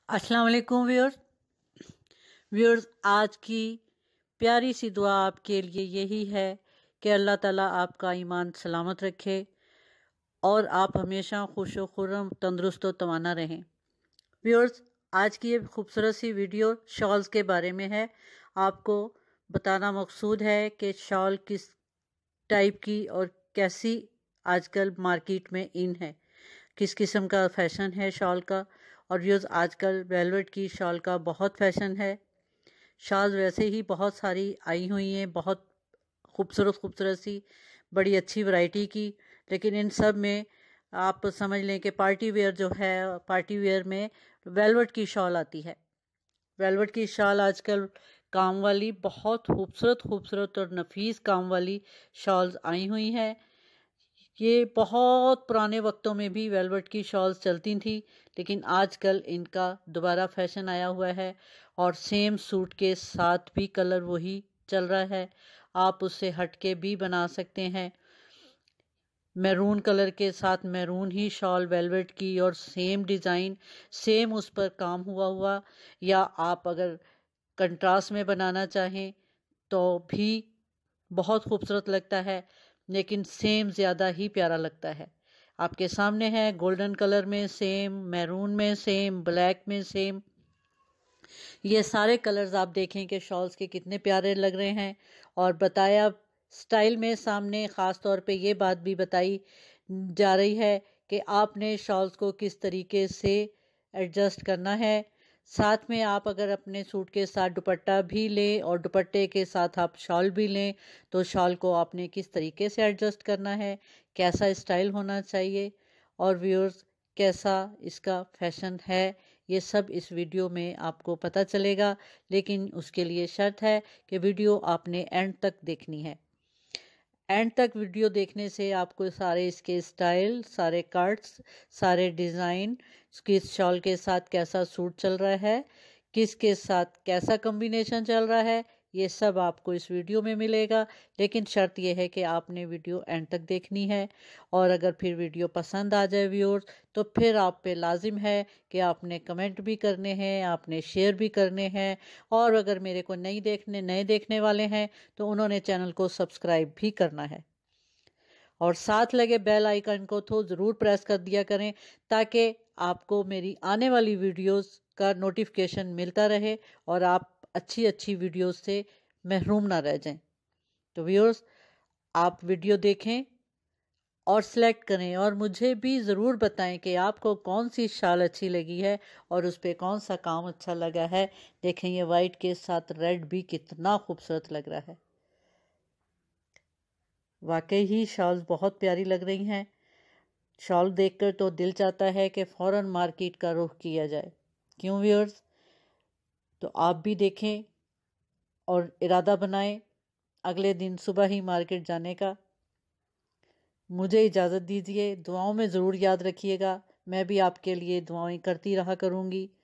अस्सलाम वालेकुम व्यूअर्स, आज की प्यारी सी दुआ आपके लिए यही है कि अल्लाह ताला आपका ईमान सलामत रखे और आप हमेशा खुश व खुर्रम तंदुरुस्त व तवाना रहें। व्यूअर्स, आज की ये खूबसूरत सी वीडियो शॉल्स के बारे में है। आपको बताना मकसूद है कि शॉल किस टाइप की और कैसी आजकल मार्केट में इन है, किस किस्म का फैशन है शॉल का। और व्यूअर्स, आजकल वेलवेट की शॉल का बहुत फैशन है। शॉल वैसे ही बहुत सारी आई हुई हैं, बहुत खूबसूरत खूबसूरत सी, बड़ी अच्छी वैरायटी की। लेकिन इन सब में आप समझ लें कि पार्टी वेयर जो है, पार्टी वेयर में वेलवेट की शॉल आती है। वेलवेट की शॉल आजकल काम वाली बहुत खूबसूरत खूबसूरत और नफीस काम वाली शॉल्स आई हुई हैं। ये बहुत पुराने वक्तों में भी वेलवेट की शॉल्स चलती थी, लेकिन आजकल इनका दोबारा फैशन आया हुआ है और सेम सूट के साथ भी कलर वही चल रहा है। आप उससे हटके भी बना सकते हैं। मैरून कलर के साथ मैरून ही शॉल वेलवेट की और सेम डिज़ाइन, सेम उस पर काम हुआ, या आप अगर कंट्रास्ट में बनाना चाहें तो भी बहुत खूबसूरत लगता है, लेकिन सेम ज़्यादा ही प्यारा लगता है। आपके सामने है गोल्डन कलर में सेम, मैरून में सेम, ब्लैक में सेम। ये सारे कलर्स आप देखें कि शॉल्स के कितने प्यारे लग रहे हैं। और बताया स्टाइल में सामने ख़ास तौर पे ये बात भी बताई जा रही है कि आपने शॉल्स को किस तरीके से एडजस्ट करना है। साथ में आप अगर अपने सूट के साथ दुपट्टा भी लें और दुपट्टे के साथ आप शॉल भी लें, तो शॉल को आपने किस तरीके से एडजस्ट करना है, कैसा स्टाइल होना चाहिए और व्यूअर्स कैसा इसका फैशन है, ये सब इस वीडियो में आपको पता चलेगा। लेकिन उसके लिए शर्त है कि वीडियो आपने एंड तक देखनी है। एंड तक वीडियो देखने से आपको सारे इसके स्टाइल, सारे कट्स, सारे डिज़ाइन, किस शॉल के साथ कैसा सूट चल रहा है, किसके साथ कैसा कॉम्बिनेशन चल रहा है, ये सब आपको इस वीडियो में मिलेगा। लेकिन शर्त यह है कि आपने वीडियो एंड तक देखनी है। और अगर फिर वीडियो पसंद आ जाए व्यूअर्स, तो फिर आप पे लाजिम है कि आपने कमेंट भी करने हैं, आपने शेयर भी करने हैं। और अगर मेरे को नए देखने वाले हैं तो उन्होंने चैनल को सब्सक्राइब भी करना है और साथ लगे बेल आइकन को तो ज़रूर प्रेस कर दिया करें, ताकि आपको मेरी आने वाली वीडियोस का नोटिफिकेशन मिलता रहे और आप अच्छी अच्छी वीडियोस से महरूम ना रह जाएं। तो व्यूअर्स, आप वीडियो देखें और सिलेक्ट करें और मुझे भी ज़रूर बताएं कि आपको कौन सी शाल अच्छी लगी है और उस पर कौन सा काम अच्छा लगा है। देखें, ये वाइट के साथ रेड भी कितना खूबसूरत लग रहा है। वाकई ही शॉल्स बहुत प्यारी लग रही हैं। शॉल देखकर तो दिल चाहता है कि फ़ौरन मार्केट का रुख किया जाए। क्यों व्यूअर्स? तो आप भी देखें और इरादा बनाएं अगले दिन सुबह ही मार्केट जाने का। मुझे इजाज़त दीजिए। दुआओं में ज़रूर याद रखिएगा। मैं भी आपके लिए दुआएं करती रहा करूँगी।